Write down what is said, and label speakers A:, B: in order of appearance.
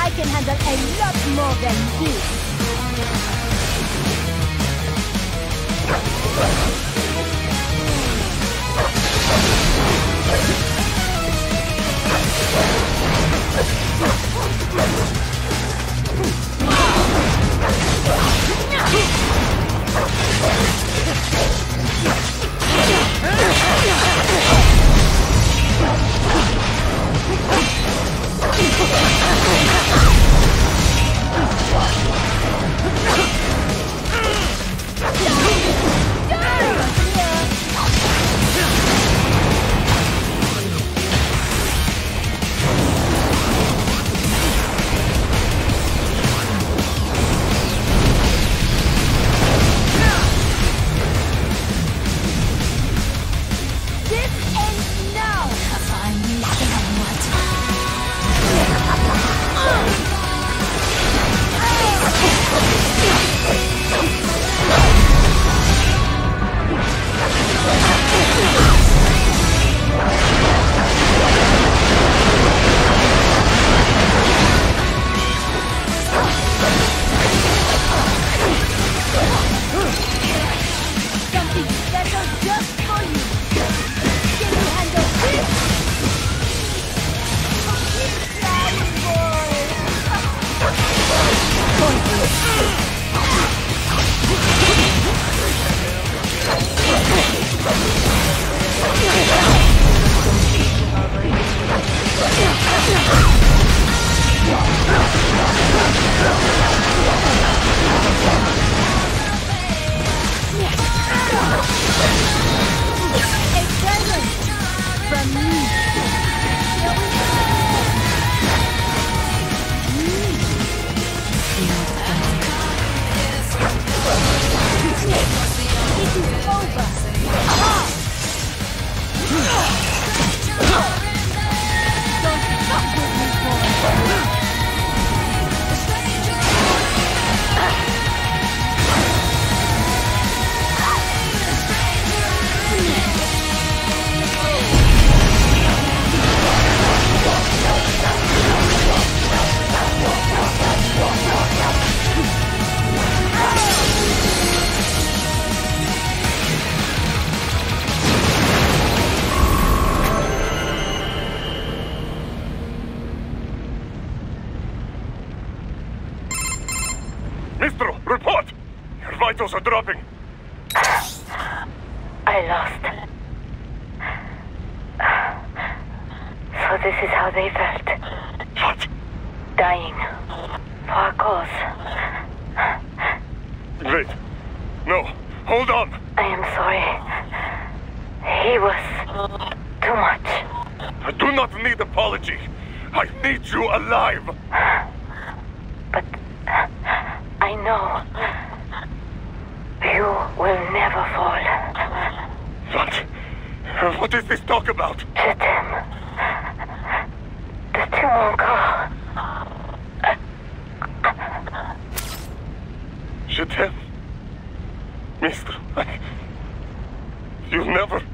A: I can handle a lot more than this.
B: Mistro, report! Your vitals are dropping.
C: I lost. So this is how they felt.
B: What?
C: Dying. For a cause.
B: Wait. No. Hold on.
C: I am sorry. He was too much.
B: I do not need apology. I need you alive.
C: But I know you will never fall.
B: What? What is this talk about?
C: Je t'aime. De tout mon corps.
B: Je t'aime. Mister, you never...